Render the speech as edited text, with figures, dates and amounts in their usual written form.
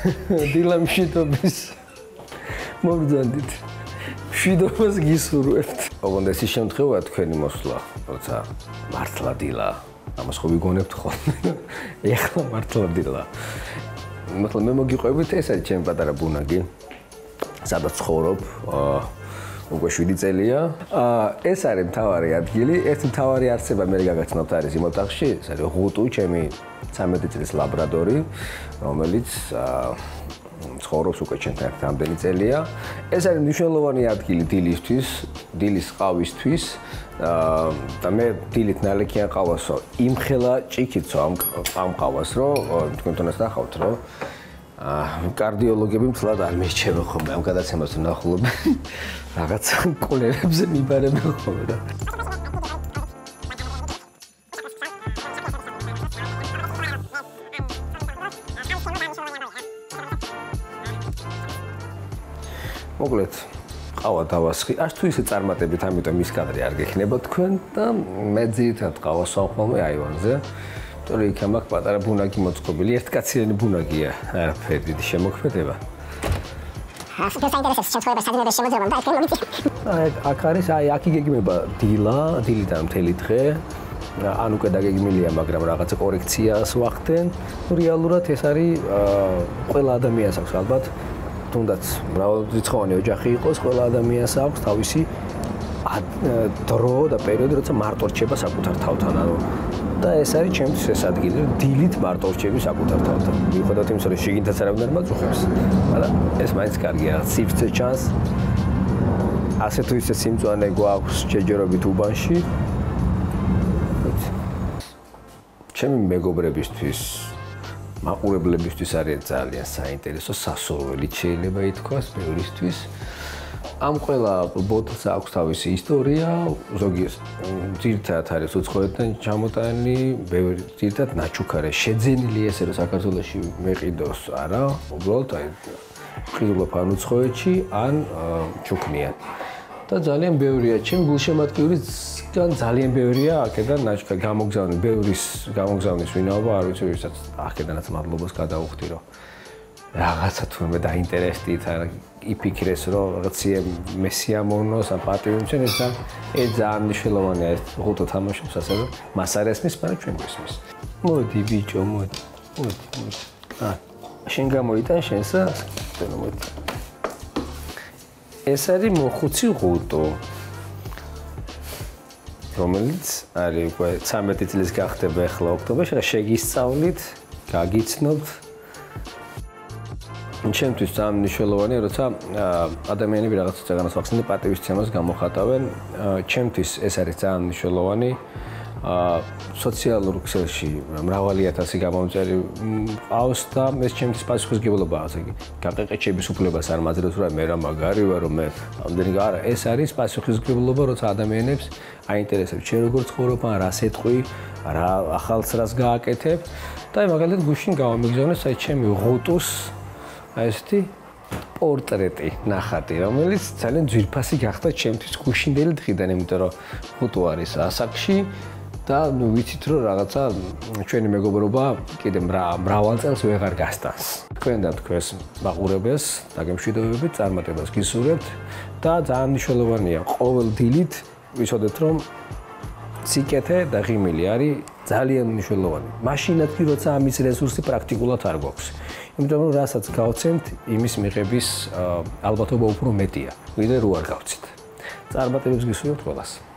დილა მშვიდობის მოგძანდით. მშვიდობას გისურვებთ. ოღონდ ეს ის შემთხვევაა თქვენი მოსვლა, როცა მართლა დილა. ამას ხო ვიგონებთ ხოლმე. ეხლა მართლა დილა. მაგრამ მე მოგიყვებით ეს არის ჩემი პატარა ბუნაგი. სადაც ცხოვრობ. უკვე 7 წელია. ეს არის მთავარი ადგილი. ეს მთავარი არსება მე გაგაცნობთ არის იმ ოთახში. ეს არის ღუტუ, ჩემი 13 წლის ლაბრადორი, რომელიც ცხოვრობს უკვე ჩემთან ერთად ამდენი წელია. ეს არის მნიშვნელოვანი ადგილი დილისთვის, დილის ყავისთვის. და მე დილით ნალექიან ყავასო იმხელა ჭიქიცო ამ ყავას, რომ თქვენ თუნდაც ნახავთ, რომ კარდიოლოგები მთლად არ მერჩება ხოლმე ამ გადაცემას ნახულობენ. რაღაც კოლერებზე მიბარებენ ხოლმე რა. მოკლედ ყავა დავასხი. არც თუ ისე წარმატებით, ამიტომ ის კადრი არ გექნება თქვენ და მე ძირითადად ყავას ვამ ხოლმე აივანზე. თორე იქ ამაქვს პატარა ბუნაგი მოწყობილი, ერთკაციანი ბუნაგია, არაფერი დიდი შემოქმედება. აქ არის, აქ იგეგმება დილიდან მთელი დღე. ან უკვე დაგეგმილია, მაგრამ რაღაცა კორექციას ვახდენ. რეალურად ეს არის ყველა ადამიანს აქვს ალბათ. თუნდაც მრავალრიცხოვანი ოჯახი იყოს, ყველა ადამიანს აქვს თავისი დრო და პერიოდი, როცა მარტო რჩება საკუთარ თავთან, ანუ და ეს არის ჩემთვის ეს ადგილი, რომ დილით მარტო რჩები საკუთარ თავთან. მიუხედავად იმისა, რომ შიგნითაც არავინ არ მაწუხებს, მაგრამ ეს მაინც კარგია, სივრცე ჩანს. ასე თუ ისე სიმწვანე გვაქვს ჯერჯერობით უბანში. ჩემი მეგობრებისთვის მაყურებლებისთვის არის ძალიან საინტერესო სასურველი შეიძლება ითქვას ბევრისთვის. ამ ყველა ბოთლს აქვს თავისი ისტორია, ზოგი ძირითადად არის უცხოეთიდან ჩამოტანილი, ბევრი ძირითადად ნაჩუქარი, შეძენილი ესე რომ საქართველოში მეყიდოს არა, უბრალოდ აი ყიდულობ ან უცხოეთში, ან ჩუქნიან. და ძალიან ბევრია, ჩემი გულშემატკივრისგან ძალიან ბევრია აქედან ნაჩუქარი გამოგზავნილი, ბევრის გამოგზავნის ვინაობა არ ვიცი, ვისაც აქედანაც მადლობას გადაუხდი, რომ რაღაცა თურმე დაინტერესდით, არა იფიქრეს, რომ რაღაცა მესიამოვნოს, ან პატივი მცენ, ეს ძალიან მნიშვნელოვანია ეს ღუტო თამაშობს, ასე რომ მას არ ესმის, მაგრამ ჩვენ გვესმის. მოდი ბიჭო, მოდი. შენ გამოიტან შენსა, მოდი. ეს არის მოხუცი ღუტო, რომელიც არის უკვე 13 წლის გახდება ახლა ოქტომბერში, შეგისწავლით, გაგიცნობთ. ჩემთვის ძალიან მნიშვნელოვანია, როცა ადამიანები რაღაც წეგანას ვახსენებ, პატივისცემას გამოხატავენ. ჩემთვის ეს არის ძალიან მნიშვნელოვანი. სოციალურ ქსელში მრავალი ათასი გამომწერი ყავს და ეს ჩემთვის პასუხისმგებლობაა, ასე იგი. გაყეყეჩების უფლებას არ მაძლევს, რომ მე რა მაგარი ვარ, რომ მე ამდენი არა, ეს არის პასუხისმგებლობა, როცა ადამიანებს აინტერესებს, შენ როგორ ცხოვრობ, რას ეთყვი, რა ახალს რას გააკეთებ და აი მაგალითად გუშინ გავამიგზავნე საერთოდ ჩემი ღუტუს აი ესეთი პორტრეტი ნახატი, რომელიც ძალიან ძვირფასი გახდა ჩემთვის გუშინდელი დღიდან, იმიტომ რომ ღუტუ არის ასაკში და ნუ ვიცით რომ რაღაცა ჩვენი მეგობრობა კიდე მრავალ წელს ვეღარ გასტანს. თქვენ და თქვენს მაყურებელს დაგემშვიდობებით, წარმატებას გისურვებთ და ძალიან მნიშვნელოვანია ყოველ დილით ვიცოდეთ რომ სიკეთე და ღიმილი არის ძალიან მნიშვნელოვანი. მაშინაც კი როცა ამის რესურსი პრაქტიკულად არ გვაქვს. იმიტომ რომ რასაც გავცემთ, იმის მიღების ალბათობა უფრო მეტია, ვიდრე რო არ გავცით. წარმატებებს გისურვებთ ყველას.